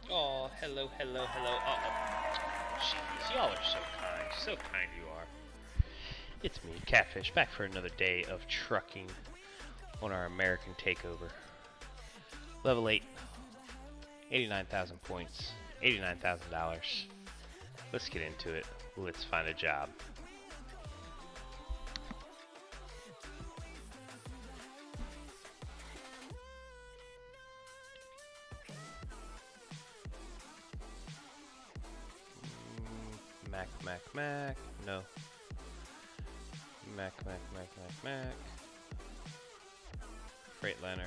Oh, hello, hello, hello. Oh, jeez, y'all are so kind you are. It's me, Catfish, back for another day of trucking on our American takeover. Level 8, 89,000 points, $89,000. Let's get into it. Let's find a job. Mac. No. Mac. Freightliner.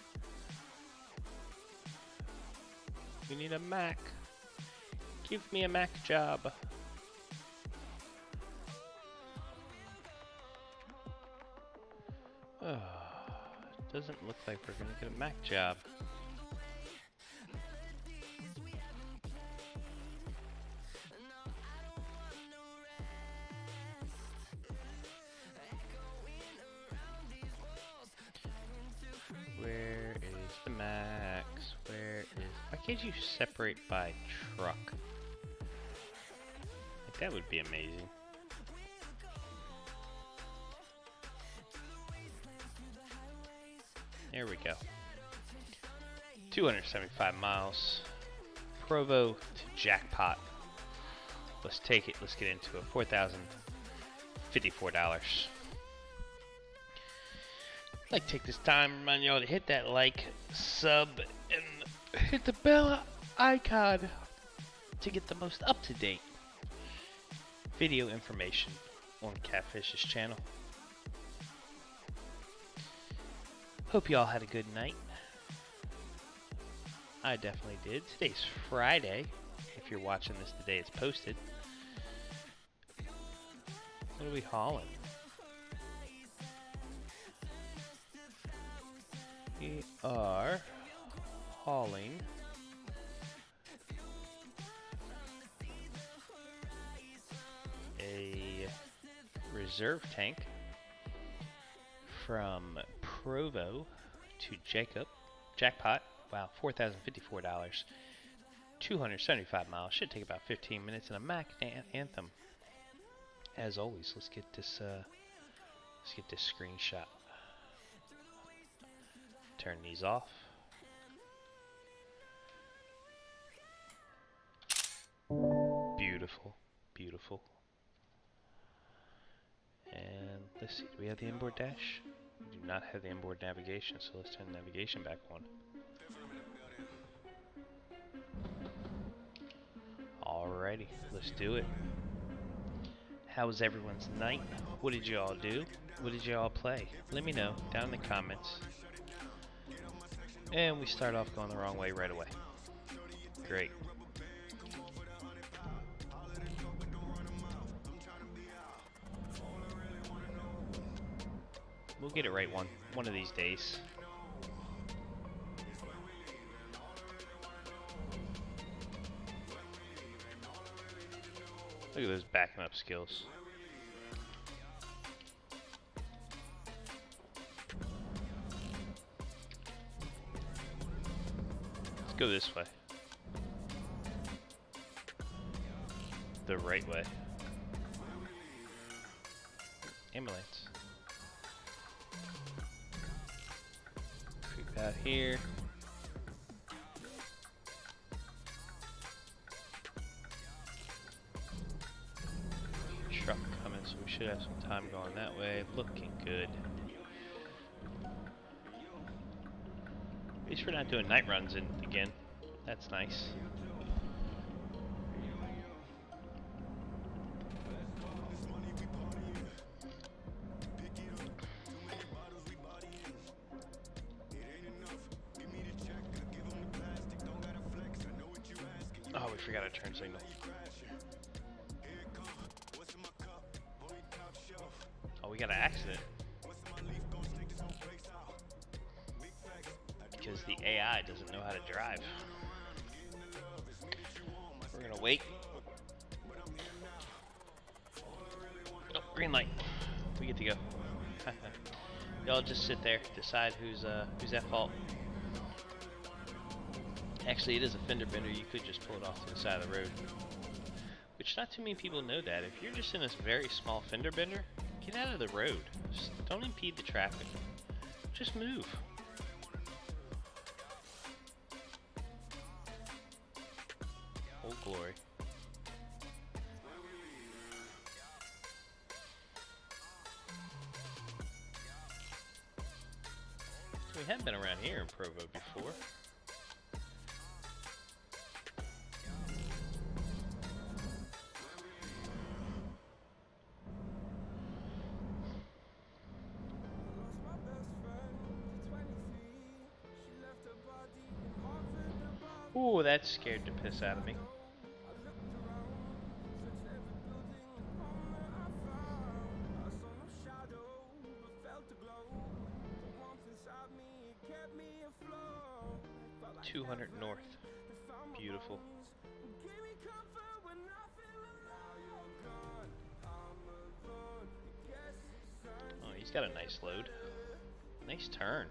We need a Mac. Give me a Mac job. Oh, doesn't look like we're gonna get a Mac job. Where is the Max? Where is... Why can't you separate by truck? Like, that would be amazing. There we go. 275 miles. Provo to Jackpot. Let's take it. Let's get into it. $4,054. I'd like to take this time to remind y'all to hit that like, sub, and hit the bell icon to get the most up-to-date video information on Catfish's channel. Hope y'all had a good night. I definitely did. Today's Friday. If you're watching this the day it's posted. What are we hauling? We are hauling a reserve tank from Provo to Jackpot. Wow, $4,054. 275 miles. Should take about 15 minutes. And a Mac Anthem. As always, let's get this screenshot. Turn these off. Beautiful, beautiful. And let's see, do we have the inboard dash? We do not have the inboard navigation, so let's turn the navigation back on. Alrighty, let's do it. How was everyone's night? What did you all do? What did you all play? Let me know down in the comments. And we start off going the wrong way right away. Great. We'll get it right one of these days. Look at those backing up skills. Let's go this way. The right way. Ambulance. Creep out here. Truck coming, so we should have some time going that way. Looking good. At least we're not doing night runs again. That's nice. Oh, we forgot our turn signal. Oh, we got an accident. Because the AI doesn't know how to drive. We're gonna wait. Oh, green light. We get to go. Y'all just sit there, decide who's at fault. Actually, it is a fender bender. You could just pull it off to the side of the road. Which not too many people know that. If you're just in this very small fender bender, get out of the road. Just don't impede the traffic. Just move. Old glory. We have been around here in Provo before. Ooh, that scared the piss out of me. $200 north. Beautiful. Oh, he's got a nice load. Nice turn.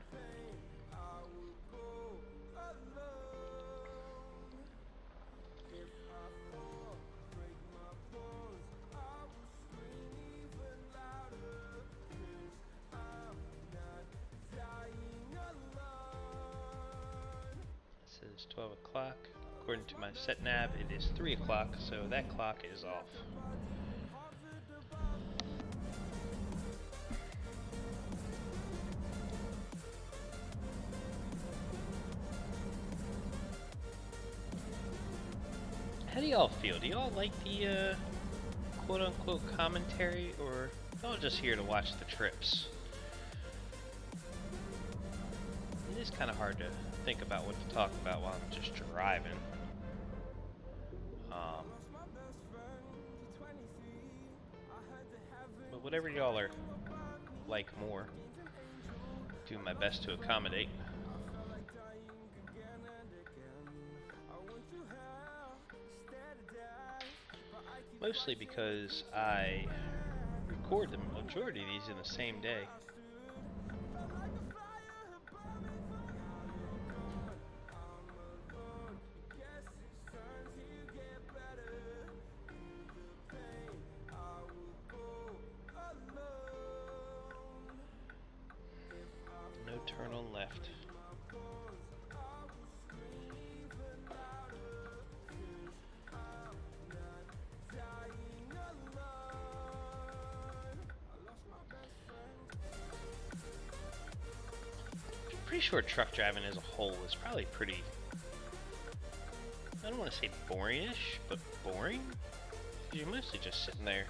It's 12 o'clock. According to my set nav, it is 3 o'clock, so that clock is off. How do y'all feel? Do y'all like the quote-unquote commentary, or y'all just here to watch the trips? It is kind of hard to think about what to talk about while I'm just driving. But whatever y'all are like more, do my best to accommodate. Mostly because I record the majority of these in the same day. No turn on left. Pretty sure truck driving as a whole is probably pretty, I don't want to say boring-ish, but boring? You're mostly just sitting there,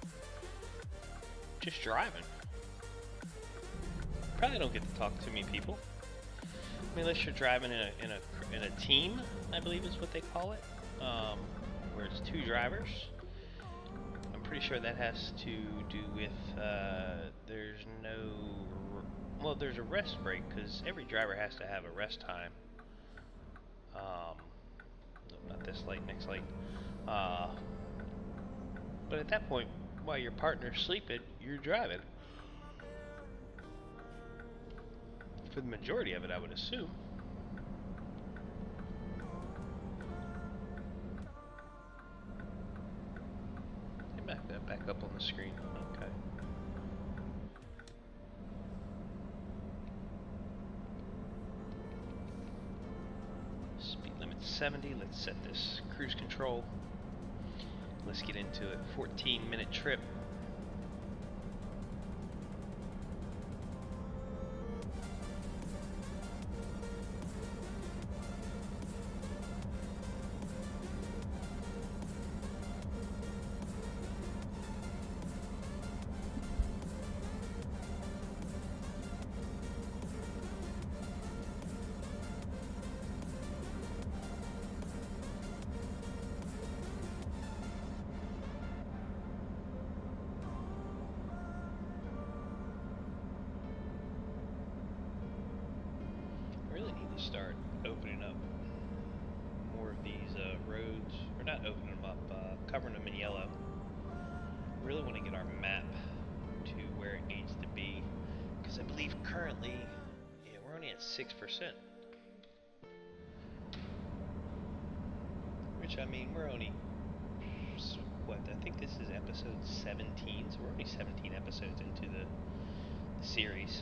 just driving. Probably don't get to talk to many people. I mean, unless you're driving in a team, I believe is what they call it, where it's 2 drivers. I'm pretty sure that has to do with there's no. Well, there's a rest break because every driver has to have a rest time. No, not this light, next light. But at that point, while your partner's sleeping, you're driving. For the majority of it, I would assume. Back up on the screen. Okay. Speed limit 70. Let's set this cruise control. Let's get into it. 14-minute trip. Start opening up more of these roads, or not opening them up, covering them in yellow. Really want to get our map to where it needs to be, because I believe currently, yeah, we're only at 6%. Which, I mean, we're only, what, I think this is episode 17, so we're only 17 episodes into the series.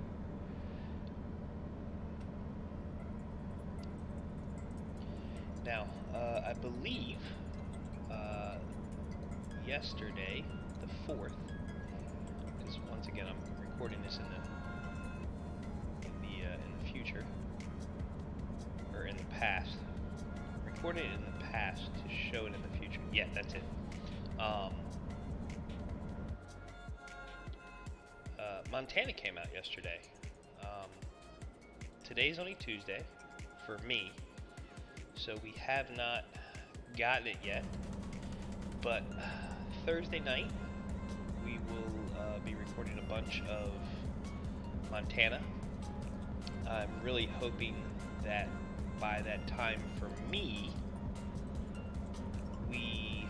Now, I believe yesterday, the 4th, because once again I'm recording this in the future, or in the past. Recording it in the past to show it in the future. Yeah, that's it. Montana came out yesterday. Today's only Tuesday for me, so we have not gotten it yet. But Thursday night we will be recording a bunch of Montana. I'm really hoping that by that time for me, we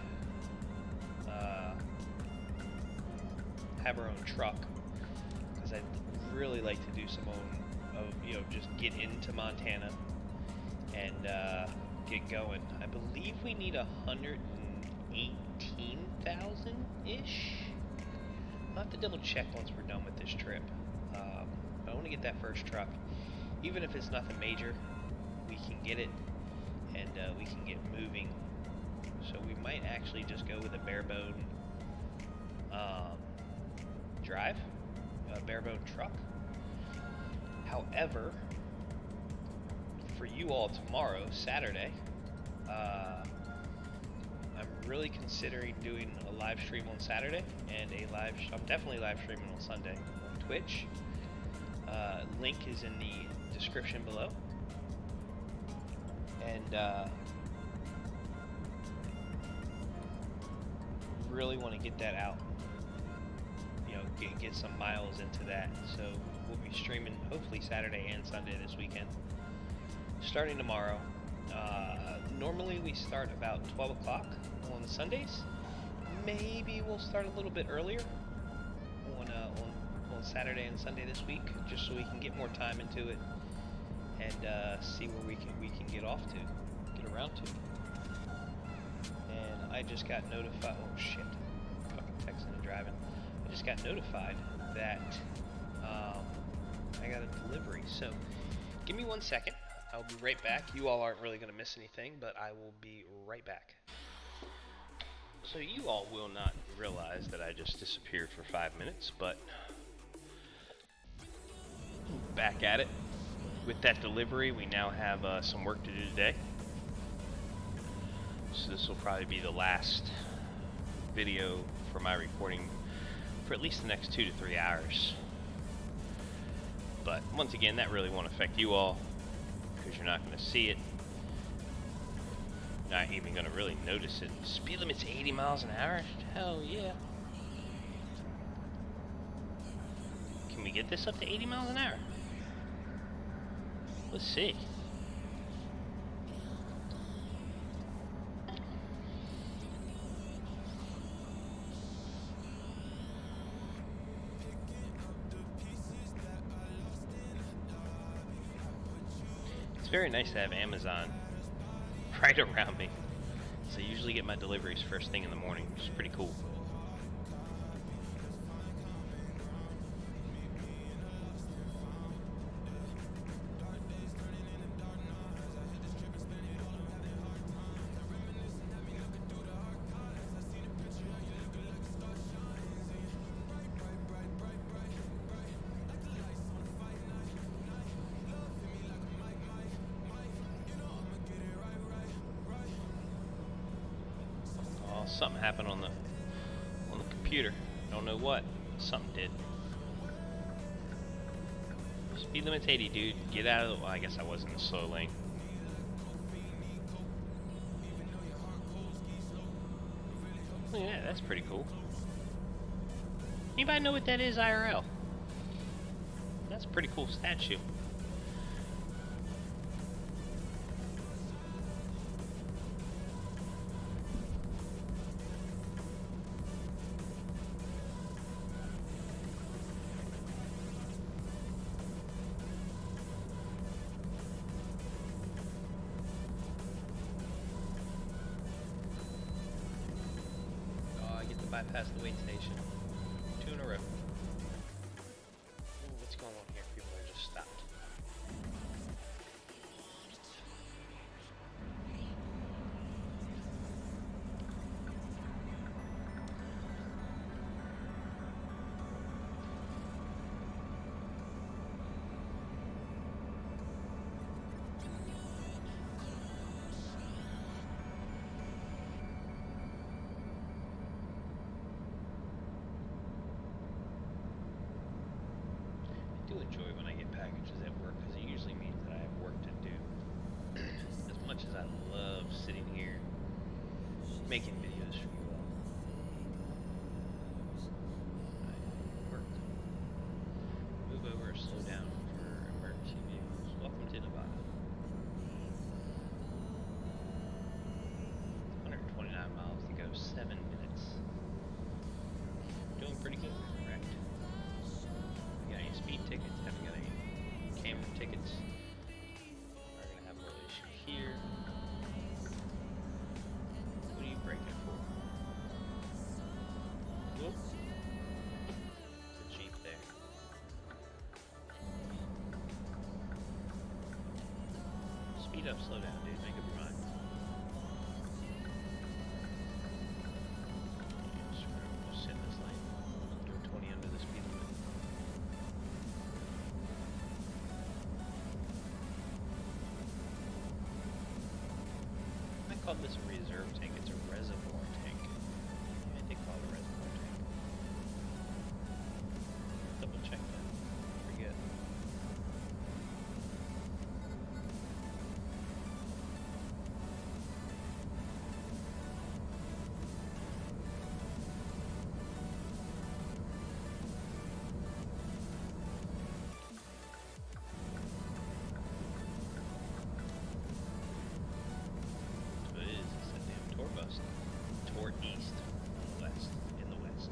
have our own truck, because I'd really like to do some just get into Montana and get going. I believe we need 118,000-ish. I'll have to double check once we're done with this trip. But I want to get that first truck. Even if it's nothing major, we can get it, and we can get moving. So we might actually just go with a barebone drive, a barebone truck. However, for you all tomorrow, Saturday, I'm really considering doing a live stream on Saturday, and I'm definitely live streaming on Sunday on Twitch. Link is in the description below. And really want to get that out, get some miles into that. So we'll be streaming hopefully Saturday and Sunday this weekend, starting tomorrow. Normally we start about 12 o'clock on Sundays. Maybe we'll start a little bit earlier on Saturday and Sunday this week, just so we can get more time into it and see where we can get around to. And I just got notified. Oh shit! Fucking texting and driving. I just got notified that I got a delivery. So give me 1 second. I'll be right back. You all aren't really going to miss anything, but I will be right back. So you all will not realize that I just disappeared for 5 minutes, but back at it. With that delivery, we now have some work to do today. So this will probably be the last video for my recording for at least the next 2 to 3 hours. But once again, that really won't affect you all, because you're not going to see it. Not even going to really notice it. Speed limit's 80 miles an hour? Hell yeah. Can we get this up to 80 miles an hour? Let's see. It's very nice to have Amazon right around me. So I usually get my deliveries first thing in the morning, which is pretty cool. Something happened on the computer. Don't know what. Something did. Speed limit's 80, dude. Get out of the... Well, I guess I was in the slow lane. Look at that. That's pretty cool. Anybody know what that is, IRL? That's a pretty cool statue. bypass the wait station. 2 in a row. Ooh, what's going on here? People are just stopped. I do enjoy when I get packages at work because it usually means that I have work to do. As much as I love sitting here making videos for you all, I work. Move over or slow down for emergency vehicles. Welcome to Nevada. 129 miles to go, 7 minutes. Doing pretty good, correct? Got any speed tickets? Haven't got any camera tickets. We're gonna have a little issue here. What are you braking for? Whoop. It's a Jeep there. Speed up, slow down, dude. Make up your mind. Just sit in this lane. Go 20 under the speed limit. I call this a reserve tank. It's a reservoir tank. I think call it a reservoir tank. Double check that. Forget. Toward east, west, in the west.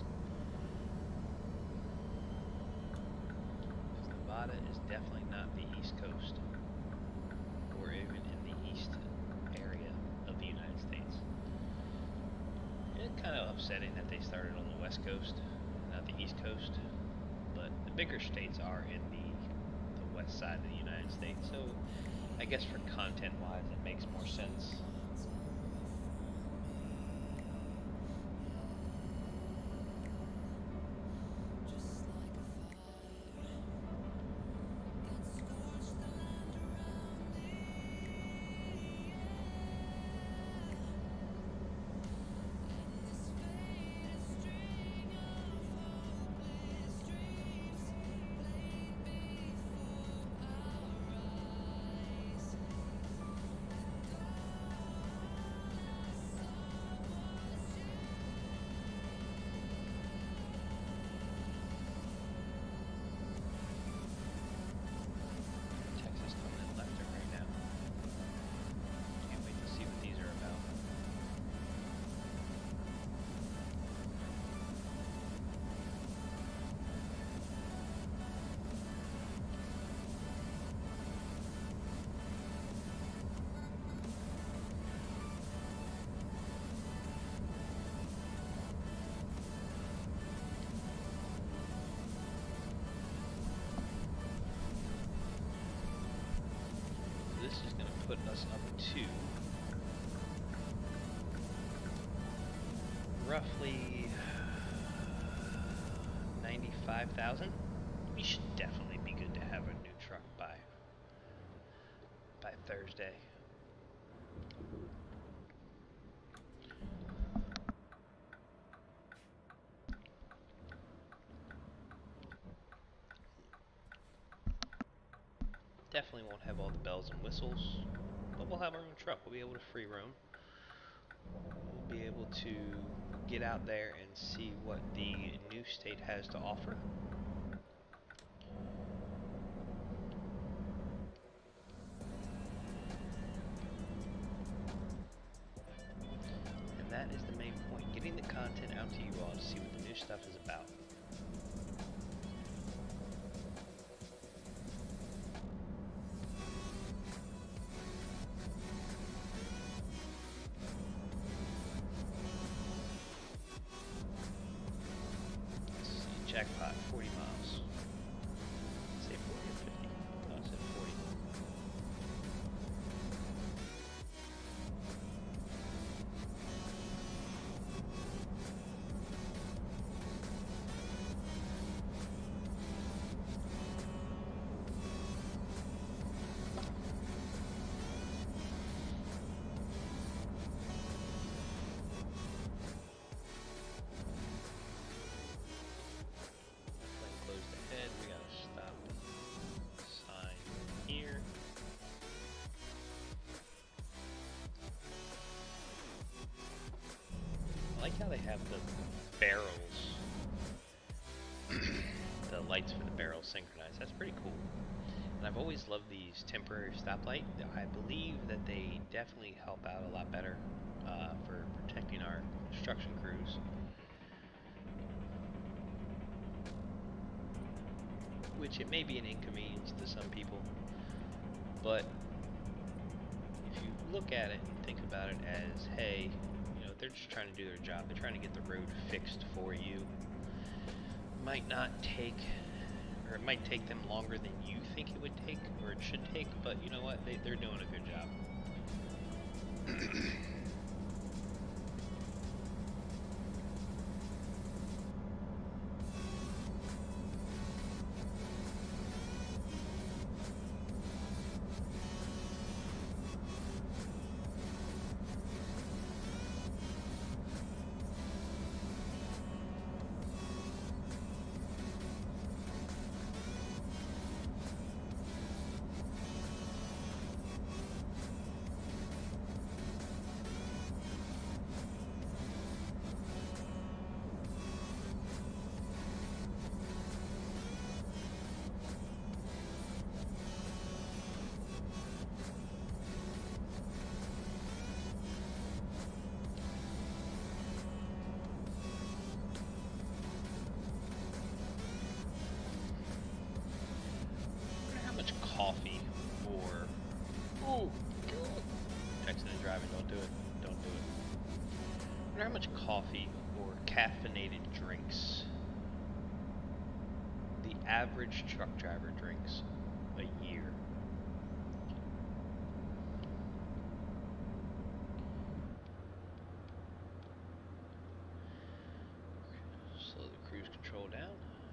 Nevada is definitely not the East Coast, or even in the east area of the United States. It's kind of upsetting that they started on the West Coast, not the East Coast, but the bigger states are in the west side of the United States, so I guess for content-wise it makes more sense. This is going to put us up to roughly 95,000. We should definitely be good to have a new truck by Thursday. Definitely won't have all the bells and whistles, but we'll have our own truck. We'll be able to free roam. We'll be able to get out there and see what the new state has to offer. And that is the main point, getting the content out to you all to see what the new stuff is about. jackpot, 40 miles. Say 40 or 50? No, I said 40. I like how they have the barrels, the lights for the barrels synchronized. That's pretty cool. And I've always loved these temporary stoplight. I believe that they definitely help out a lot better for protecting our construction crews. Which it may be an inconvenience to some people, but if you look at it and think about it as, hey, they're just trying to do their job. They're trying to get the road fixed for you. Might not take, or it might take them longer than you think it would take, or it should take, but you know what? They're doing a good job. Coffee or texting and driving, don't do it. Don't do it. I wonder how much coffee or caffeinated drinks the average truck driver drinks a year. Slow the cruise control down.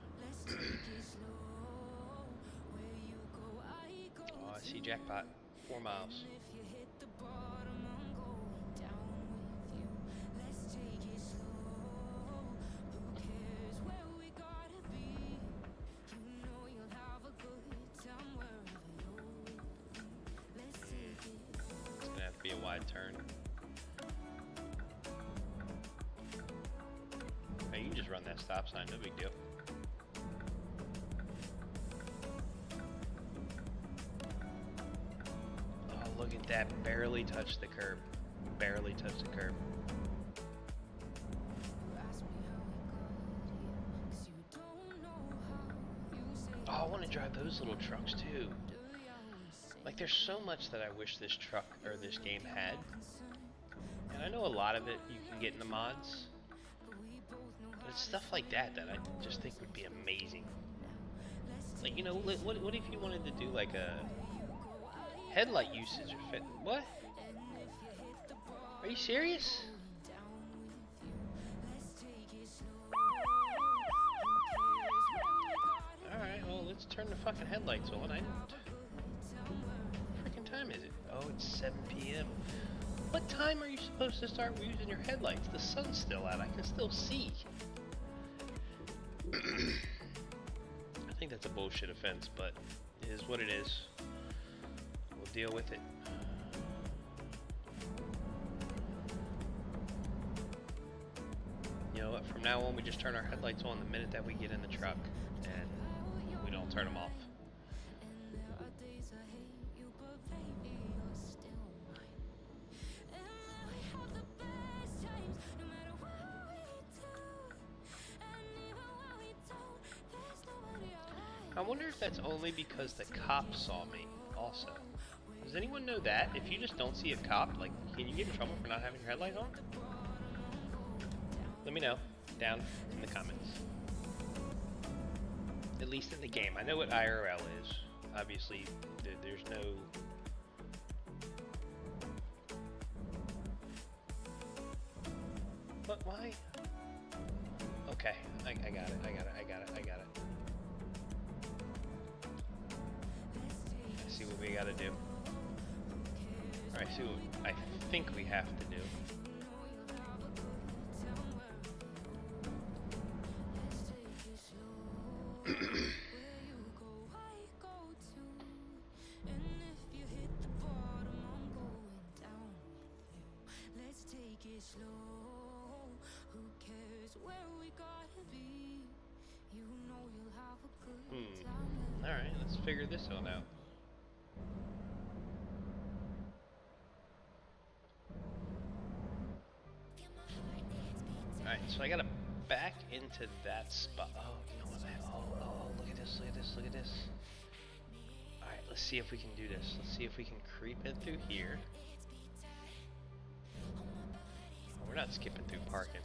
Oh, I see jackpot. 4 miles. It's gonna have to be a wide turn. Hey, you can just run that stop sign, no big deal. Look at that, barely touched the curb. Barely touched the curb. Oh, I want to drive those little trucks too. Like, there's so much that I wish this truck or this game had. And I know a lot of it you can get in the mods. But it's stuff like that that I just think would be amazing. Like, you know, what if you wanted to do like a headlight usage or fit? What? Are you serious? Alright, well, let's turn the fucking headlights on. What freaking time is it? Oh, it's 7 p.m. What time are you supposed to start using your headlights? The sun's still out. I can still see. I think that's a bullshit offense, but it is what it is. We'll deal with it. You know what? From now on, we just turn our headlights on the minute that we get in the truck, and we don't turn them off. I wonder if that's only because the cop saw me also. Does anyone know that? If you just don't see a cop, like, can you get in trouble for not having your headlights on? Let me know down in the comments. at least in the game. I know what IRL is. Obviously, there's no... What? Why? Okay, I got it. Let's see what we gotta do. Alright, see what I think we have to do. Alright, let's figure this one out. Alright, so I gotta back into that spot. Oh, you know what? Oh, look at this. Alright, let's see if we can do this. Let's see if we can creep in through here. Oh, we're not skipping through parking.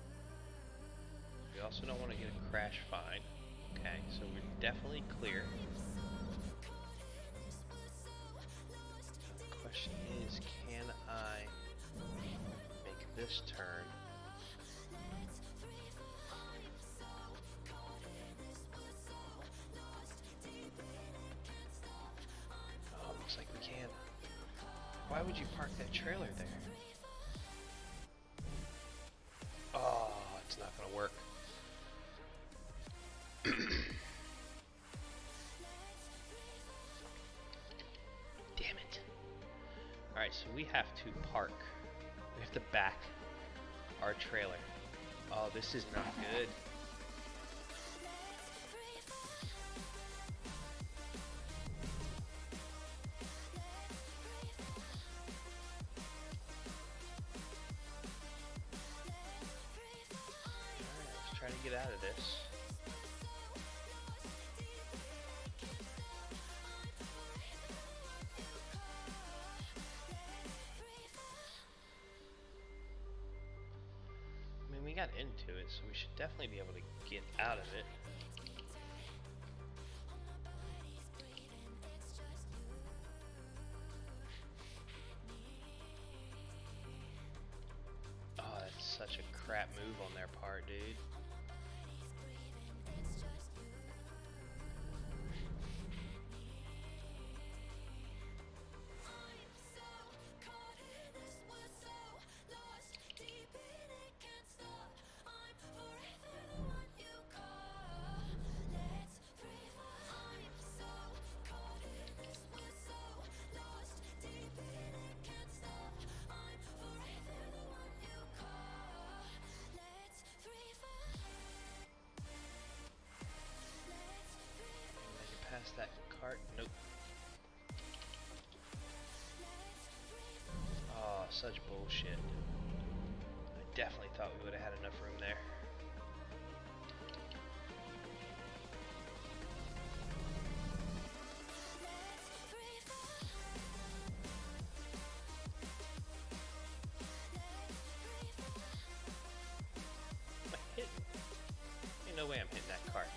We also don't want to get a crash fine. Okay, so we're definitely clear. The question is, can I make this turn? Oh, looks like we can. Why would you park that trailer there? Oh, it's not gonna work. Damn it. Alright, so we have to park. We have to back our trailer. Oh, this is not good. Alright, let's try to get out of this. We got into it, so we should definitely be able to get out of it. Oh, that's such a crap move on their part, dude. Past that cart? Nope. Oh, such bullshit. I definitely thought we would have had enough room there. Am I hitting? Ain't no way I'm hitting that cart.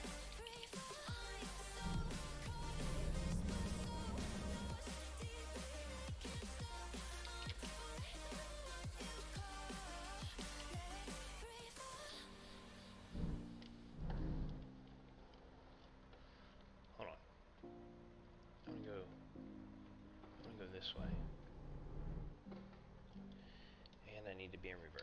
This way. And I need to be in reverse.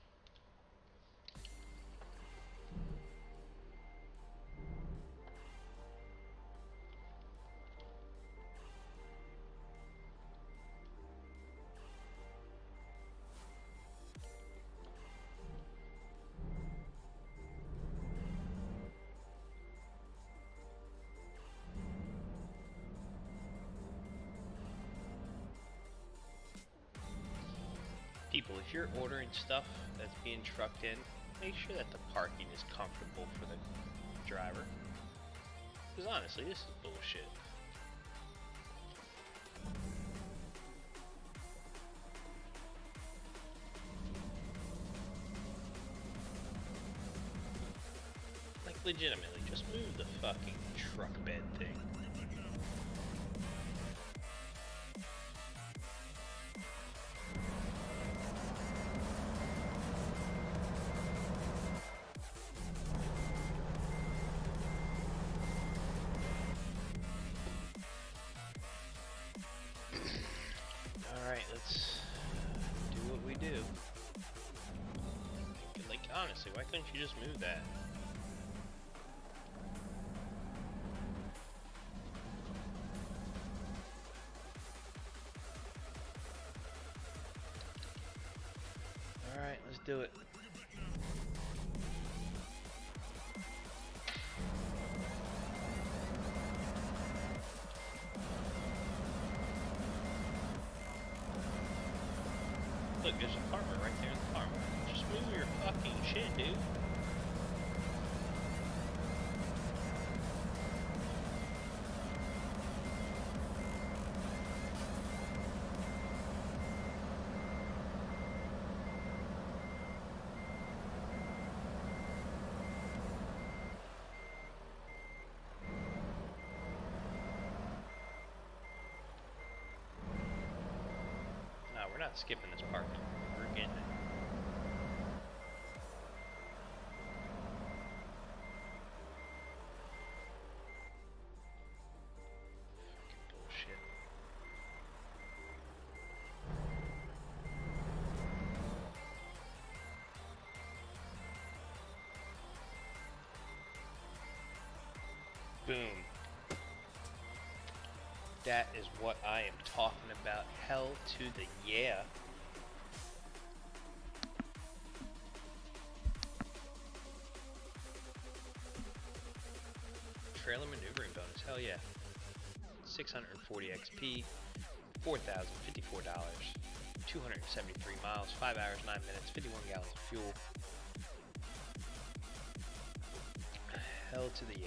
People, if you're ordering stuff that's being trucked in, make sure that the parking is comfortable for the driver. Because honestly, this is bullshit. Like, legitimately, Just move the fucking truck bed thing. Alright, let's do what we do. Like, honestly, why couldn't you just move that? Alright, let's do it. Look, there's a farmer right there in the farm. Just move your fucking shit, dude. No, we're not skipping this part. We're getting it. Fucking bullshit. Boom. That is what I am talking about. Hell to the yeah. Trailer maneuvering bonus. Hell yeah. 640 XP. $4,054. 273 miles. 5 hours, 9 minutes. 51 gallons of fuel. Hell to the yeah.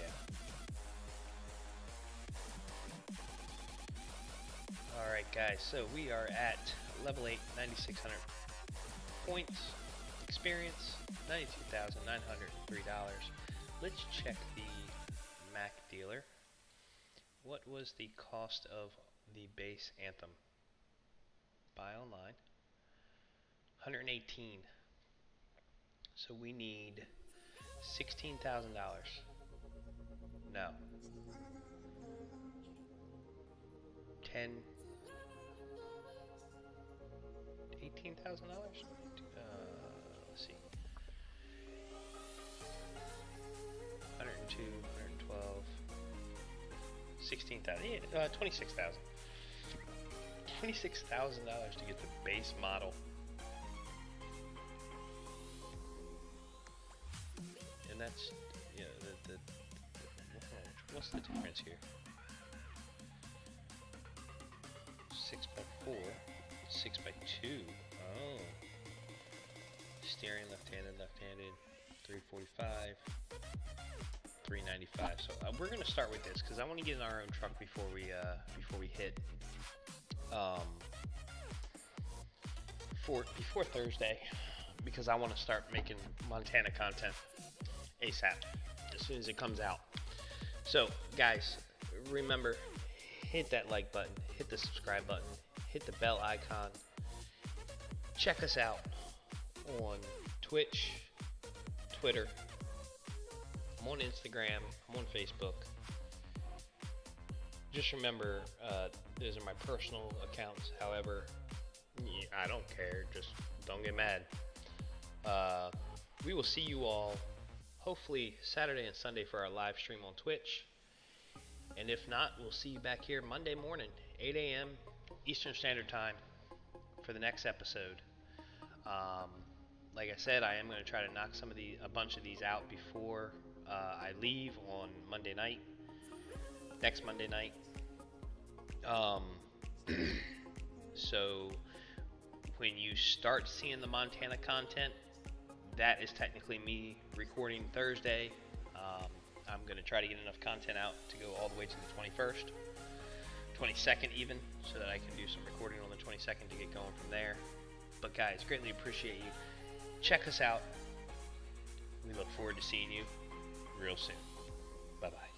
Alright guys, so we are at level 8, 9,600 points, experience, $92,903. Let's check the Mac dealer. What was the cost of the base Anthem? Buy online. 118. So we need $16,000. No. 10. $18,000? Let's see. 102, 112, 16,000. Yeah, 26,000. $26,000 to get the base model. And that's, yeah, what's the difference here? 6x4, 6x2. Oh. Steering left-handed, 345, 395. So we're gonna start with this because I want to get in our own truck before we hit before Thursday, because I want to start making Montana content ASAP as soon as it comes out. So guys, remember, hit that like button, hit the subscribe button, hit the bell icon. Check us out on Twitch, Twitter. I'm on Instagram. I'm on Facebook. Just remember, those are my personal accounts. However, I don't care. Just don't get mad. We will see you all hopefully Saturday and Sunday for our live stream on Twitch. And if not, we'll see you back here Monday morning, 8 a.m. Eastern Standard Time for the next episode. Like I said, I am going to try to knock a bunch of these out before I leave on Monday night, next Monday night. So when you start seeing the Montana content, that is technically me recording Thursday. I'm going to try to get enough content out to go all the way to the 21st, 22nd even, so that I can do some recording on the 22nd to get going from there. But guys, greatly appreciate you. Check us out. We look forward to seeing you real soon. Bye-bye.